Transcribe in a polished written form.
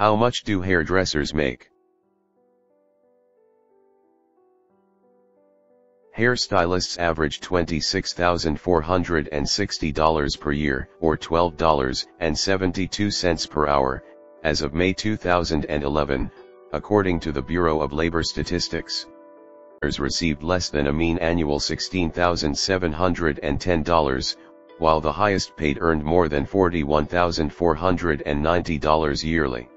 How much do hairdressers make? Hairstylists average $26,460 per year, or $12.72 per hour, as of May 2011, according to the Bureau of Labor Statistics. Received less than a mean annual $16,710, while the highest paid earned more than $41,490 yearly.